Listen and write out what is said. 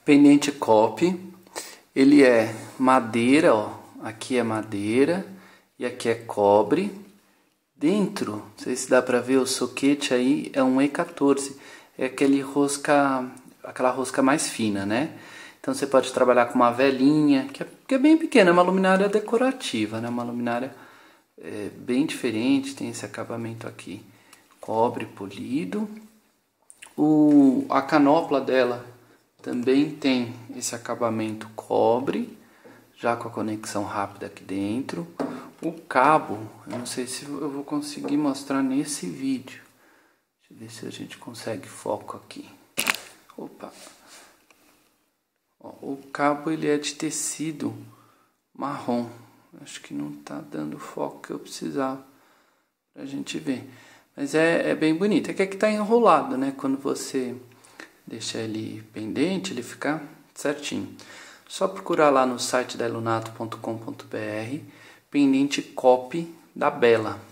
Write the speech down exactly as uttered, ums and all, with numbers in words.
Pendente copy, ele é madeira, ó, aqui é madeira e aqui é cobre. Dentro, não sei se dá para ver, o soquete aí é um E quatorze, é aquele rosca, aquela rosca mais fina, né? Então você pode trabalhar com uma velinha, que é, que é bem pequena, é uma luminária decorativa, né? Uma luminária é, bem diferente, tem esse acabamento aqui, cobre polido. O, a canopla dela também tem esse acabamento cobre, já com a conexão rápida aqui dentro. O cabo, eu não sei se eu vou conseguir mostrar nesse vídeo. Deixa eu ver se a gente consegue foco aqui. Opa! Ó, o cabo ele é de tecido marrom. Acho que não tá dando o foco que eu precisava pra gente ver. Mas é, é bem bonito. É que aqui tá enrolado, né? Quando você deixa ele pendente, ele fica certinho. Só procurar lá no site da elunato ponto com ponto br, pendente copy da Bela.